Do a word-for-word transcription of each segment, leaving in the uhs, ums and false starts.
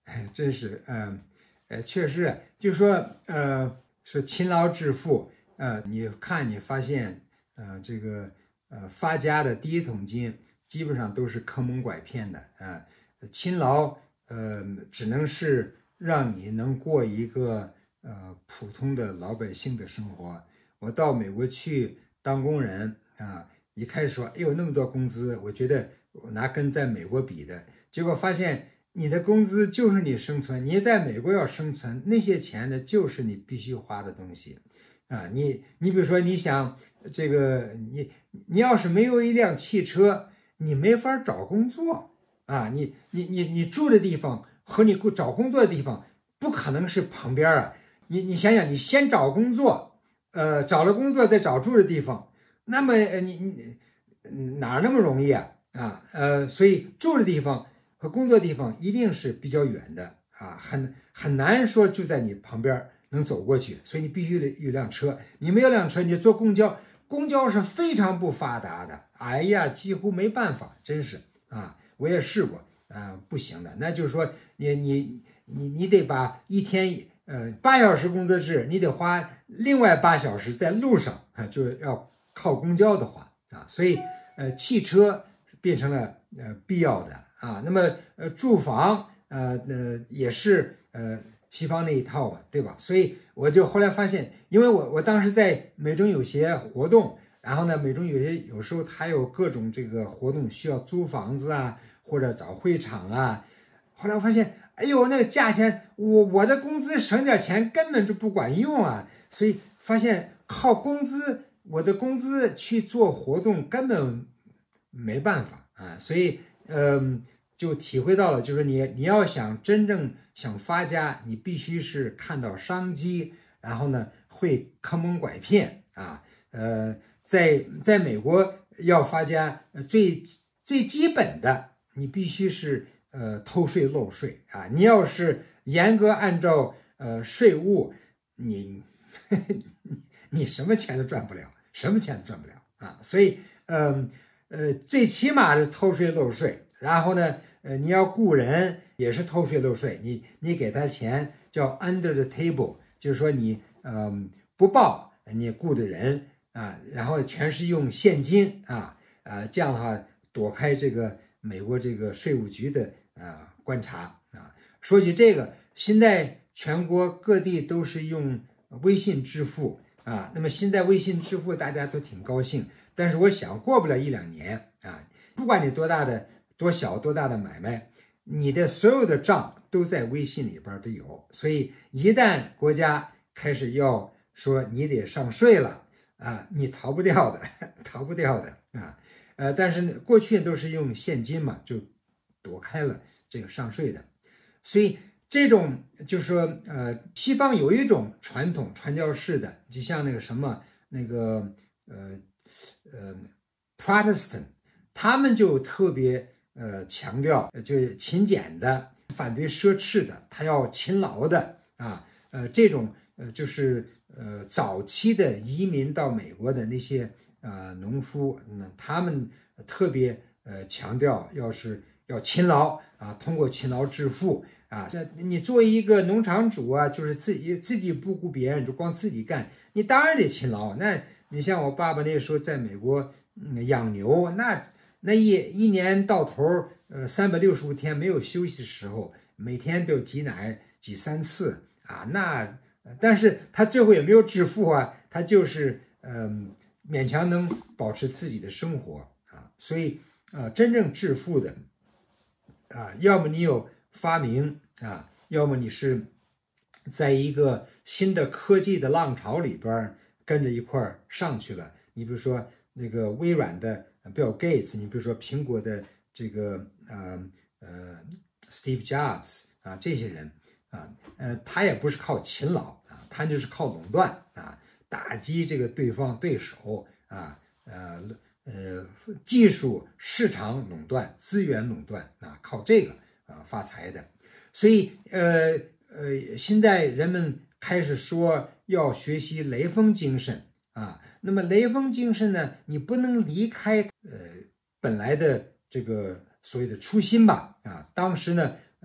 哎，真是，嗯，呃，确实，就说，呃，说勤劳致富，呃，你看，你发现，呃，这个，呃，发家的第一桶金基本上都是坑蒙拐骗的，啊、呃，勤劳，呃，只能是让你能过一个呃普通的老百姓的生活。我到美国去当工人啊，一开始说，哎呦，那么多工资，我觉得我拿跟在美国比的，结果发现。你的工资就是你生存，你在美国要生存，那些钱呢，就是你必须花的东西，啊，你你比如说你想这个，你你要是没有一辆汽车，你没法找工作啊，你你你你住的地方和你找工作的地方不可能是旁边啊，你你想想，你先找工作，呃，找了工作再找住的地方，那么你你哪那么容易啊啊呃，所以住的地方。和工作地方一定是比较远的啊，很很难说就在你旁边能走过去，所以你必须得有辆车。你没有辆车，你就坐公交，公交是非常不发达的。哎呀，几乎没办法，真是啊，我也试过啊，不行的。那就是说，你你你你得把一天呃八小时工作制，你得花另外八小时在路上啊，就要靠公交的话啊，所以呃汽车变成了呃必要的。啊，那么呃，住房呃呃也是呃西方那一套嘛，对吧？所以我就后来发现，因为我我当时在美中有些活动，然后呢，美中有些有时候它有各种这个活动需要租房子啊，或者找会场啊。后来我发现，哎呦，那个价钱，我我的工资省点钱根本就不管用啊，所以发现靠工资，我的工资去做活动根本没办法啊，所以。嗯，就体会到了，就是你你要想真正想发家，你必须是看到商机，然后呢会坑蒙拐骗啊。呃，在在美国要发家，最最基本的，你必须是呃偷税漏税啊。你要是严格按照呃税务，你你什么钱都赚不了，什么钱都赚不了啊。所以，嗯。呃，最起码是偷税漏税，然后呢，呃，你要雇人也是偷税漏税，你你给他钱叫 under the table， 就是说你嗯、呃、不报你雇的人啊，然后全是用现金啊，呃，这样的话躲开这个美国这个税务局的啊、呃、观察啊。说起这个，现在全国各地都是用微信支付啊，那么现在微信支付大家都挺高兴。但是我想过不了一两年啊，不管你多大的、多小、多大的买卖，你的所有的账都在微信里边都有。所以一旦国家开始要说你得上税了啊，你逃不掉的，逃不掉的啊。呃，但是过去都是用现金嘛，就躲开了这个上税的。所以这种就是说，呃，西方有一种传统传教士的，就像那个什么那个呃。呃 ，Protestant， 他们就特别呃强调，就是勤俭的，反对奢侈的，他要勤劳的啊，呃，这种呃就是呃早期的移民到美国的那些呃农夫，那他们特别呃强调，要是要勤劳啊，通过勤劳致富啊。这你作为一个农场主啊，就是自己自己不顾别人，就光自己干，你当然得勤劳。那你像我爸爸那时候在美国、嗯、养牛，那那一一年到头，呃，三百六十五天没有休息的时候，每天都挤奶挤三次啊。那但是他最后也没有致富啊，他就是嗯、呃、勉强能保持自己的生活啊。所以啊、呃，真正致富的啊，要么你有发明啊，要么你是在一个新的科技的浪潮里边。跟着一块儿上去了。你比如说那个微软的 Bill Gates， 你比如说苹果的这个呃呃 Steve Jobs 啊，这些人啊，呃，他也不是靠勤劳啊，他就是靠垄断啊，打击这个对方对手啊，呃呃，技术市场垄断、资源垄断啊，靠这个啊发财的。所以呃呃，现在人们开始说。要学习雷锋精神啊，那么雷锋精神呢，你不能离开呃本来的这个所谓的初心吧啊。当时呢，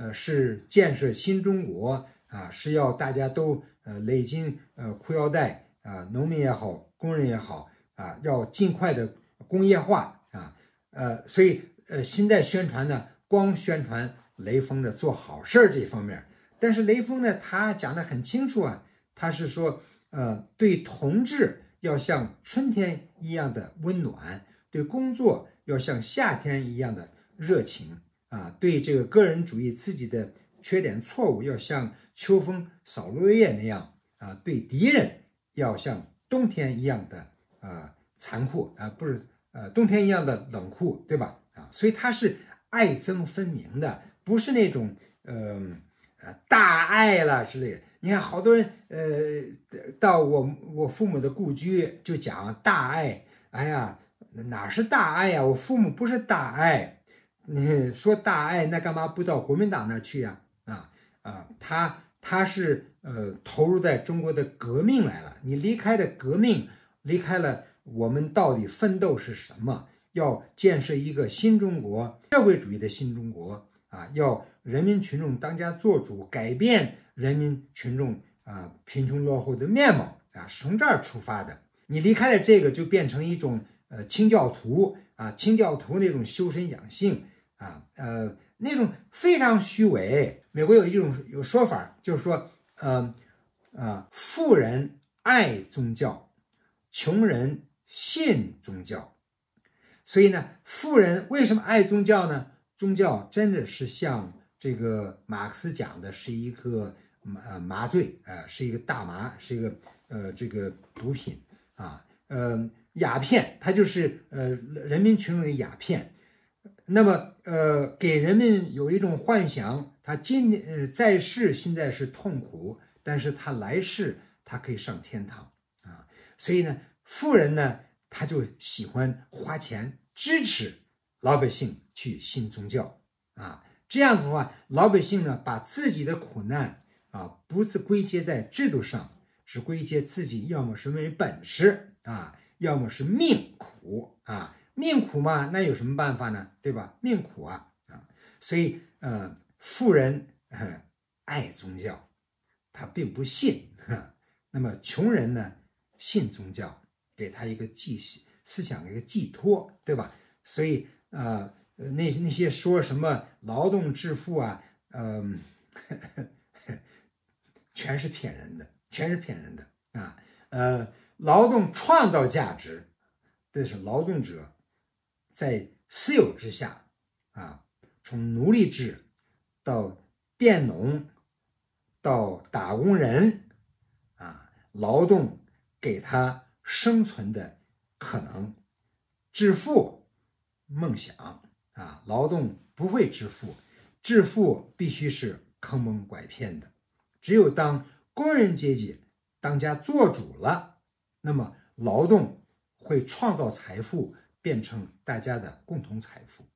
呃是建设新中国啊，是要大家都呃勒紧呃裤腰带啊，农民也好，工人也好啊，要尽快的工业化啊，呃，所以呃现在宣传呢，光宣传雷锋的做好事儿这方面，但是雷锋呢，他讲得很清楚啊，他是说呃对同志要像春天一样的温暖，对工作要像夏天一样的热情啊，对这个个人主义自己的缺点错误要像秋风扫落叶那样啊，对敌人要像冬天一样的呃残酷啊，不是呃冬天一样的冷酷，对吧？啊，所以他是爱憎分明的，不是那种呃呃大爱啦之类的。你看好多人呃到我我父母的故居就讲大爱，哎呀哪是大爱呀？我父母不是大爱，你说大爱那干嘛不到国民党那去呀？啊啊，他他是呃投入在中国的革命来了，你离开了革命，离开了我们到底奋斗是什么？要建设一个新中国，社会主义的新中国啊，要人民群众当家作主，改变人民群众啊贫穷落后的面貌啊，是从这儿出发的。你离开了这个，就变成一种呃清教徒啊，清教徒那种修身养性啊，呃那种非常虚伪。美国有一种有说法，就是说，呃呃，富人爱宗教，穷人信宗教。所以呢，富人为什么爱宗教呢？宗教真的是像这个马克思讲的，是一个呃麻醉，呃，是一个大麻，是一个呃这个毒品啊，呃鸦片，它就是呃人民群众的鸦片。那么呃给人们有一种幻想，他今呃在世现在是痛苦，但是他来世他可以上天堂啊。所以呢，富人呢他就喜欢花钱支持老百姓去信宗教啊，这样子的话，老百姓呢把自己的苦难啊不是归结在制度上，是归结自己要么是没本事啊，要么是命苦啊。命苦嘛，那有什么办法呢？对吧？命苦啊啊，所以呃，富人呃爱宗教，他并不信；呵那么穷人呢，信宗教，给他一个寄思想一个寄托，对吧？所以呃，那那些说什么劳动致富啊，嗯、呃，全是骗人的，全是骗人的啊。呃，劳动创造价值，这是劳动者在私有之下啊，从奴隶制到佃农到打工人啊，劳动给他生存的可能，致富梦想啊，劳动不会致富，致富必须是坑蒙拐骗的。只有当工人阶级当家做主了，那么劳动会创造财富，变成大家的共同财富。